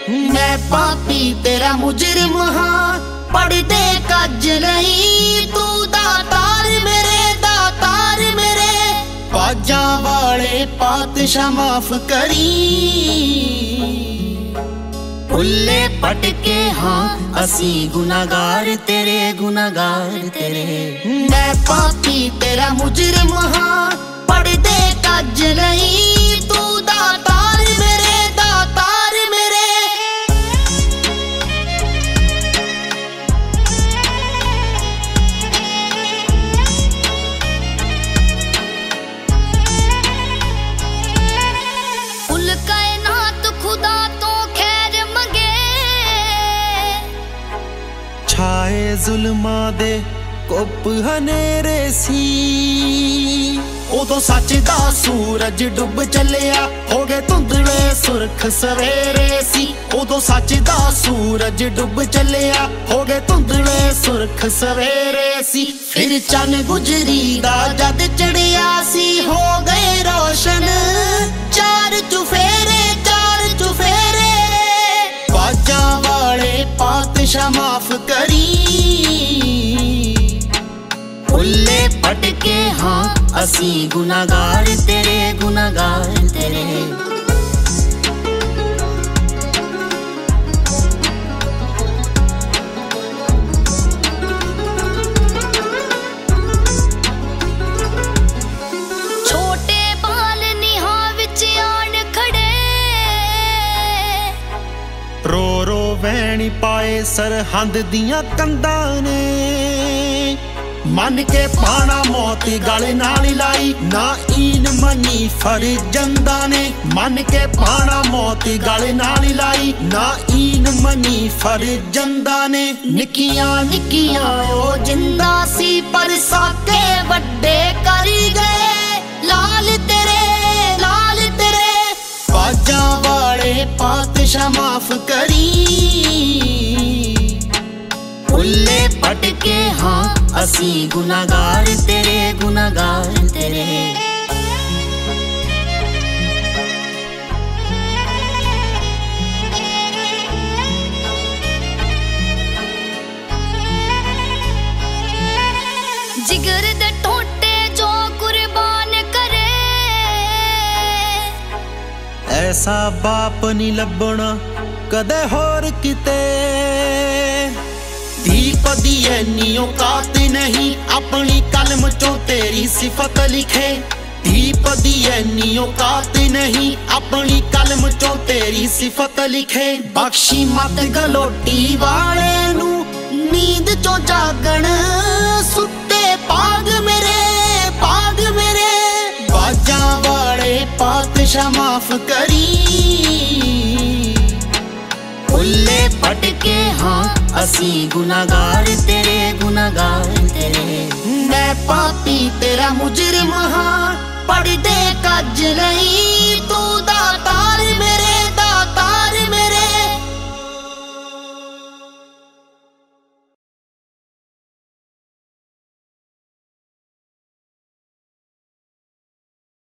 मैं पापी तेरा मुजरिम हाँ, पढ़दे कज नहीं तू दातार मेरे बाजा वाले पातशाह माफ करी। भुल्ले पटके हाँ असी गुनागार तेरे मैं पापी तेरा मुजरिम हाँ, पढ़दे कज नहीं तू दातार मेरे छाए जुल्मा दे कुप हनेरे सी, उदो सच दा सूरज डुब चलिया हो गए धुंधले सुरख सवेरे सी। उदो सच दा सूरज डुब चलिया हो गए धुंधले सुरख सवेरे सी। फिर चन गुजरी दा जद चढ़िया सी हो गए रोशन चार चुफेरे बाजा वाले पातशाह माफ करी। भुल्ले पटके हाँ असी गुनागार तेरे रो रो वैणी पाए सरहंद दियां कंधां ने, मन के पाना मौती गल नाल लाई ना ईन मनी फरजंदा ने। मन के पाना मौती गल नाल लाई ना ईन मनी फरजंदा ने। निक्कियां निक्कियां ओ जिंदा सी पर साके वड्डे करी गए लाल तेरे बाजा वाले पातशाह माफ करी। भुल्ले पटके हाँ असी गुनागार तेरे जिगर दे टोटे जो कुर्बान करे, ऐसा बाप नहीं लभना कदे होर किते। दीप दी ऐनी औकात नहीं अपनी कलम चो तेरी सिफत लिखे। दीप दी ऐनी औकात नहीं अपनी कलम चो तेरी सिफत लिखे। बख्शी मत गलोटी वाले नू नींद चो जागण सुते पाग मेरे बाजा वाले पातशाह माफ करी। भुल्ले पटके हाँ असी गुनागार तेरे मैं पापी तेरा मुजरिम हाँ, पढ़दे कज नहीं